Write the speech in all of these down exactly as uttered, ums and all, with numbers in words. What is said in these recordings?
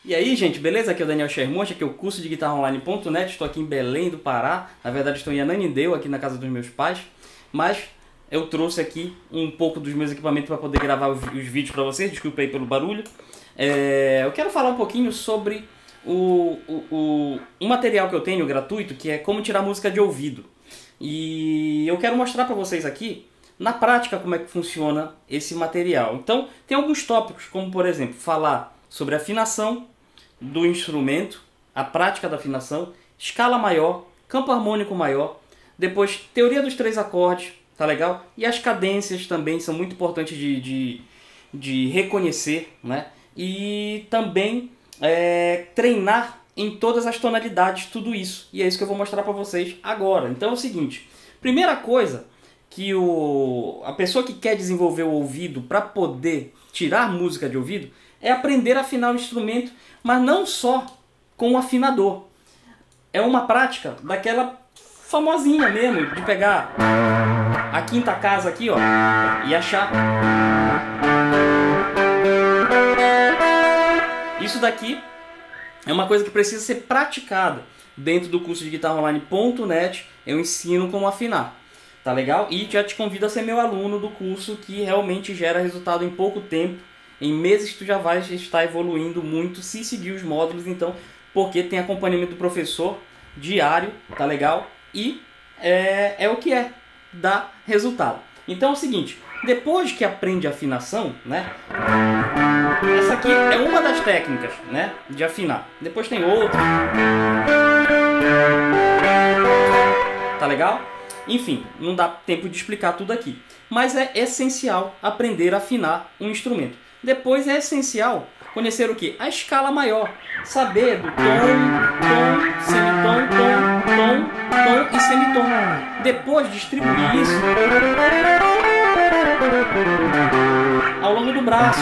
E aí, gente, beleza? Aqui é o Daniel Shermonte, aqui é o curso de guitarra online ponto net. Estou aqui em Belém do Pará. Na verdade, estou em Ananindeua, aqui na casa dos meus pais. Mas eu trouxe aqui um pouco dos meus equipamentos para poder gravar os vídeos para vocês. Desculpa aí pelo barulho. É, eu quero falar um pouquinho sobre o, o, o, um material que eu tenho gratuito, que é como tirar música de ouvido. E eu quero mostrar para vocês aqui, na prática, como é que funciona esse material. Então, tem alguns tópicos, como por exemplo, falar sobre afinação do instrumento, a prática da afinação, escala maior, campo harmônico maior, depois teoria dos três acordes, tá legal? E as cadências também são muito importantes de, de, de reconhecer, né? E também é, treinar em todas as tonalidades, tudo isso. E é isso que eu vou mostrar para vocês agora. Então é o seguinte, primeira coisa que o, a pessoa que quer desenvolver o ouvido para poder tirar música de ouvido é aprender a afinar o instrumento, mas não só com o afinador. É uma prática daquela famosinha mesmo, de pegar a quinta casa aqui, ó, e achar. Isso daqui é uma coisa que precisa ser praticada. Dentro do curso de guitarra online ponto net eu ensino como afinar. Tá legal? E já te convido a ser meu aluno do curso, que realmente gera resultado em pouco tempo. Em meses tu já vai estar evoluindo muito se seguir os módulos, então, porque tem acompanhamento do professor diário, tá legal? E é, é o que é, dá resultado. Então é o seguinte, depois que aprende afinação, né? Essa aqui é uma das técnicas, né, de afinar. Depois tem outra. Tá legal? Enfim, não dá tempo de explicar tudo aqui. Mas é essencial aprender a afinar um instrumento. Depois é essencial conhecer o que? A escala maior. Saber do tom, tom, semitom, tom, tom, tom e semitom. Depois distribuir isso ao longo do braço.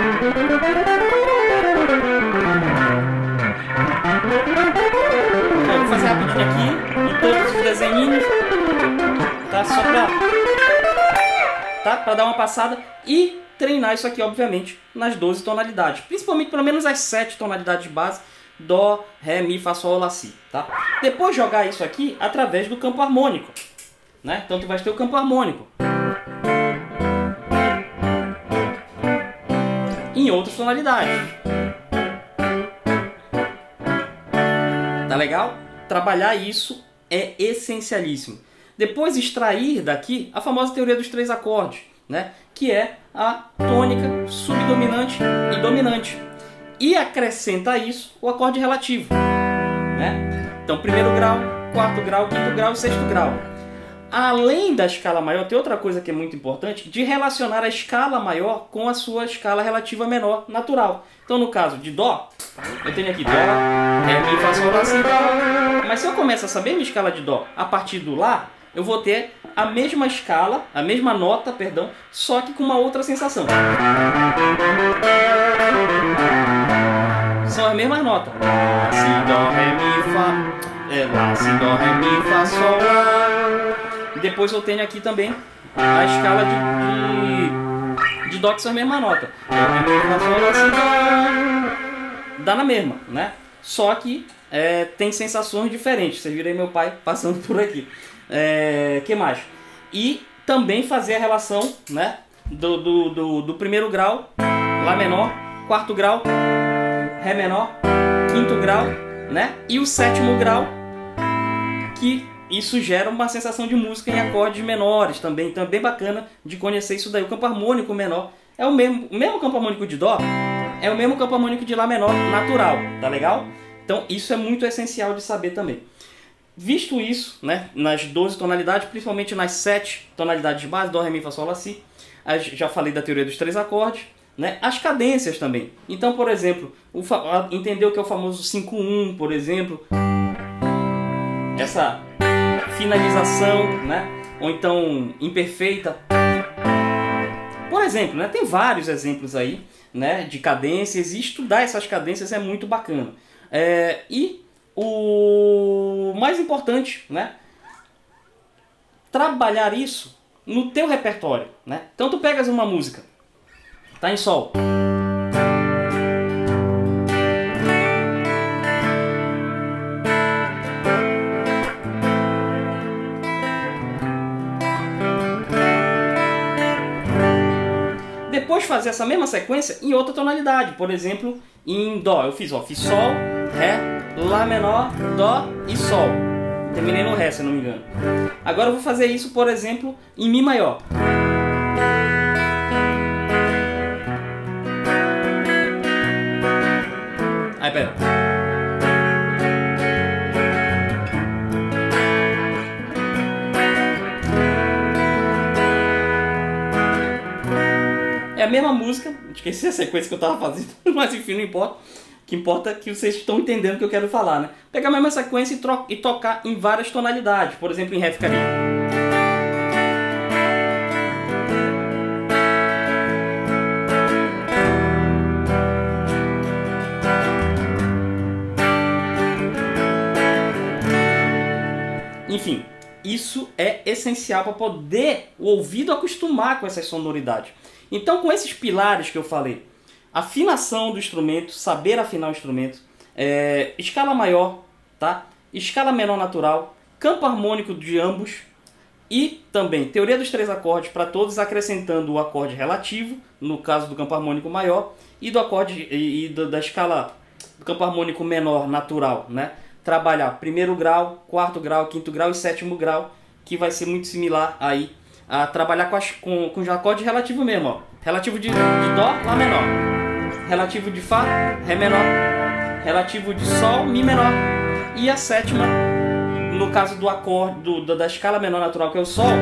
Então, vou fazer rapidinho aqui em todos os desenhinhos. Tá? Só pra, tá? Pra dar uma passada e treinar isso aqui, obviamente, nas doze tonalidades. Principalmente, pelo menos, as sete tonalidades base. Dó, Ré, Mi, Fá, Sol, Lá, Si. Tá? Depois jogar isso aqui através do campo harmônico. Né? Então tu vai ter o campo harmônico. Em outras tonalidades. Tá legal? Trabalhar isso é essencialíssimo. Depois extrair daqui a famosa teoria dos três acordes, né? Que é a tônica, subdominante e dominante. E acrescenta a isso o acorde relativo, né? Então, primeiro grau, quarto grau, quinto grau e sexto grau. Além da escala maior, tem outra coisa que é muito importante, de relacionar a escala maior com a sua escala relativa menor, natural. Então, no caso de Dó, eu tenho aqui Dó, Ré, Mi, Fá, Sol, Lá, Si, Dó. Mas se eu começo a saber minha escala de Dó a partir do Lá, eu vou ter a mesma escala, a mesma nota, perdão, só que com uma outra sensação. São as mesmas notas. Lá, Si, Dó, Ré, Mi, Fá. É, Lá, Si, Dó, Ré, Mi, Fá, Sol, Lá. Depois eu tenho aqui também a escala de, de, de Dó, que são a mesma nota. Dó, Ré, Mi, Fá, Sol, Lá, Si, Dó. Dá na mesma, né? Só que é, tem sensações diferentes. Vocês viram aí meu pai passando por aqui. É, que mais? E também fazer a relação, né, do, do, do, do primeiro grau, Lá menor, quarto grau, Ré menor, quinto grau, né, e o sétimo grau, que isso gera uma sensação de música em acordes menores também. Então é bem bacana de conhecer isso daí. O campo harmônico menor é o mesmo, o mesmo campo harmônico de Dó, é o mesmo campo harmônico de Lá menor natural, tá legal? Então isso é muito essencial de saber também. Visto isso, né, nas doze tonalidades, principalmente nas sete tonalidades de base, Dó, Ré, Mi, Fá, Sol, Lá, Si, já falei da teoria dos três acordes, né, as cadências também. Então, por exemplo, o entender o que é o famoso cinco um, por exemplo, essa finalização, né, ou então imperfeita. Por exemplo, né, tem vários exemplos aí, né, de cadências, e estudar essas cadências é muito bacana. É, e o mais importante, né, trabalhar isso no teu repertório, né? Então tu pegas uma música, tá em Sol, fazer essa mesma sequência em outra tonalidade. Por exemplo, em Dó. Eu fiz, ó, fiz Sol, Ré, Lá menor, Dó e Sol. Terminei no Ré, se eu não me engano. Agora eu vou fazer isso, por exemplo, em Mi maior. Aí, pera. É a mesma música, esqueci a sequência que eu estava fazendo, mas enfim, não importa. O que importa é que vocês estão entendendo o que eu quero falar, né? Pegar a mesma sequência e, e tocar em várias tonalidades. Por exemplo, em Ré ficaria. Enfim, isso é essencial para poder o ouvido acostumar com essas sonoridades. Então, com esses pilares que eu falei, afinação do instrumento, saber afinar o instrumento, é, escala maior, tá? Escala menor natural, campo harmônico de ambos e também teoria dos três acordes para todos, acrescentando o acorde relativo, no caso do campo harmônico maior, e do acorde e, e da escala do campo harmônico menor natural, né? Trabalhar primeiro grau, quarto grau, quinto grau e sétimo grau, que vai ser muito similar aí a trabalhar com, as, com, com os acordes relativos mesmo, ó. Relativo de, de Dó, Lá menor. Relativo de Fá, Ré menor. Relativo de Sol, Mi menor. E a sétima, no caso do acorde do, da escala menor natural, que é o Sol,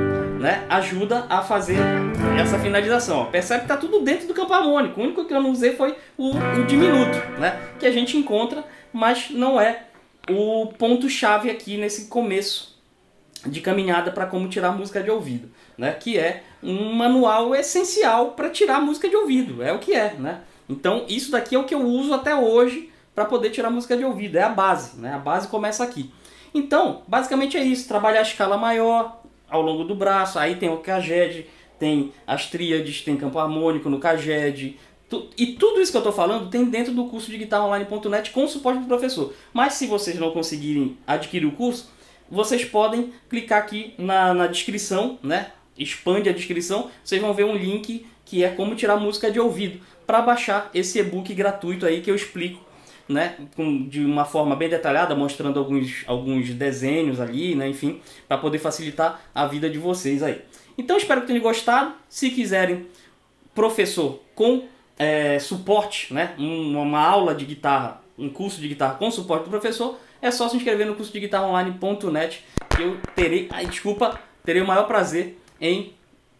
né, ajuda a fazer essa finalização. Ó. Percebe que está tudo dentro do campo harmônico. O único que eu não usei foi o, o diminuto, né, que a gente encontra, mas não é o ponto-chave aqui nesse começo de caminhada para como tirar música de ouvido, né? Que é um manual essencial para tirar música de ouvido, é o que é, né? Então isso daqui é o que eu uso até hoje para poder tirar música de ouvido, é a base, né? A base começa aqui. Então, basicamente é isso, trabalhar a escala maior ao longo do braço, aí tem o caged, tem as tríades, tem campo harmônico no caged, e tudo isso que eu estou falando tem dentro do curso de guitarra online ponto net com o suporte do professor. Mas se vocês não conseguirem adquirir o curso, vocês podem clicar aqui na, na descrição, né? Expande a descrição, vocês vão ver um link que é como tirar música de ouvido, para baixar esse e-book gratuito aí que eu explico, né? Com, de uma forma bem detalhada, mostrando alguns, alguns desenhos ali, né? Enfim, para poder facilitar a vida de vocês aí. Então espero que tenham gostado. Se quiserem professor com é, suporte, né? Um, uma aula de guitarra, um curso de guitarra com suporte do professor, é só se inscrever no curso de guitarra online ponto net, que eu terei, ai, desculpa, terei o maior prazer em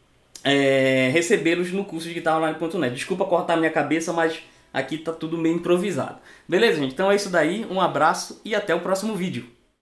é, recebê-los no curso de guitarra online ponto net. Desculpa cortar minha cabeça, mas aqui tá tudo meio improvisado. Beleza, gente? Então é isso daí, um abraço e até o próximo vídeo.